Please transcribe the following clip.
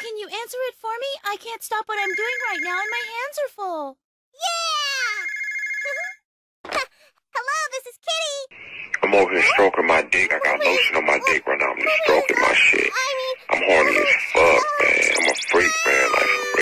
Can you answer it for me? I can't stop what I'm doing right now and my hands are full. Yeah! Hello, this is Kitty. I'm over here stroking my dick. I got lotion on my